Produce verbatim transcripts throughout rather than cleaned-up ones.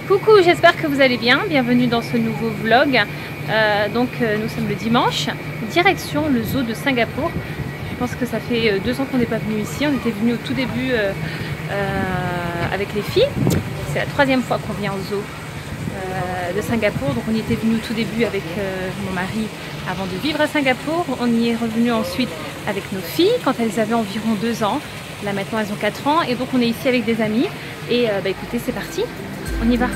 Coucou, j'espère que vous allez bien, bienvenue dans ce nouveau vlog. Euh, donc euh, nous sommes le dimanche, direction le zoo de Singapour. Je pense que ça fait deux ans qu'on n'est pas venu ici, on était venu au tout début euh, euh, avec les filles. C'est la troisième fois qu'on vient au zoo euh, de Singapour, donc on y était venu au tout début avec euh, mon mari avant de vivre à Singapour. On y est revenu ensuite avec nos filles quand elles avaient environ deux ans. Là maintenant elles ont quatre ans et donc on est ici avec des amis. Et euh, bah écoutez, c'est parti, on y va.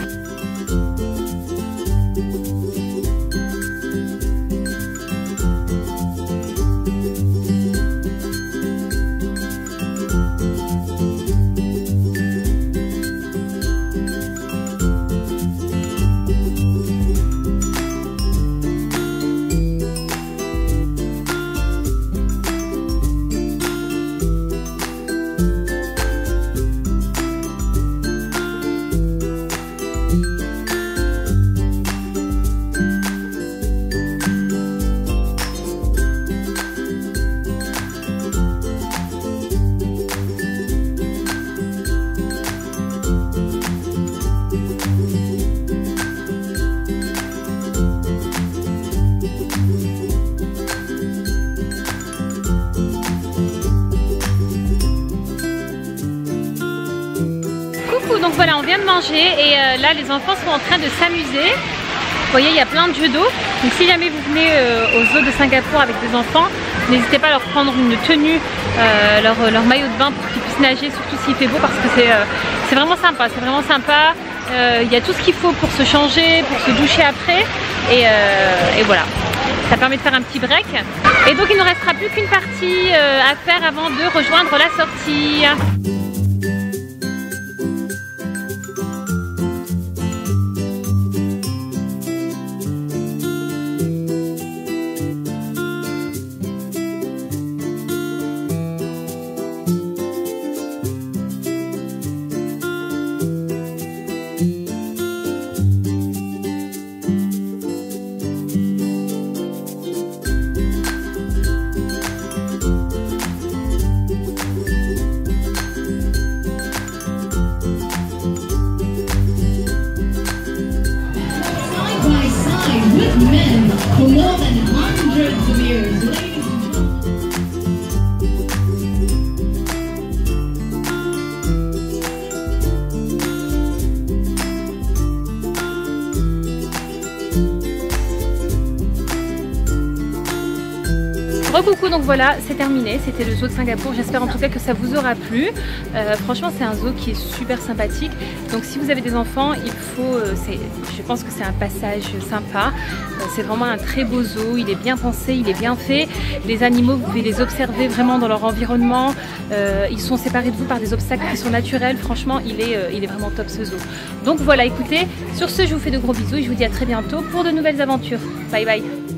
Donc voilà, on vient de manger et euh, là les enfants sont en train de s'amuser. Vous voyez, il y a plein de jeux d'eau. Donc si jamais vous venez euh, au zoo de Singapour avec des enfants, n'hésitez pas à leur prendre une tenue, euh, leur, leur maillot de bain pour qu'ils puissent nager, surtout s'il fait beau, parce que c'est euh, c'est vraiment sympa, c'est vraiment sympa. Euh, il y a tout ce qu'il faut pour se changer, pour se doucher après et, euh, et voilà. Ça permet de faire un petit break. Et donc il ne nous restera plus qu'une partie euh, à faire avant de rejoindre la sortie. Men for more than hundreds of years. Recoucou, donc voilà, c'est terminé, c'était le zoo de Singapour, j'espère en tout cas que ça vous aura plu. Euh, franchement c'est un zoo qui est super sympathique, donc si vous avez des enfants, il faut, euh, je pense que c'est un passage sympa. Euh, c'est vraiment un très beau zoo, il est bien pensé, il est bien fait. Les animaux, vous pouvez les observer vraiment dans leur environnement, euh, ils sont séparés de vous par des obstacles qui sont naturels. Franchement il est, euh, il est vraiment top ce zoo. Donc voilà, écoutez, sur ce je vous fais de gros bisous et je vous dis à très bientôt pour de nouvelles aventures. Bye bye.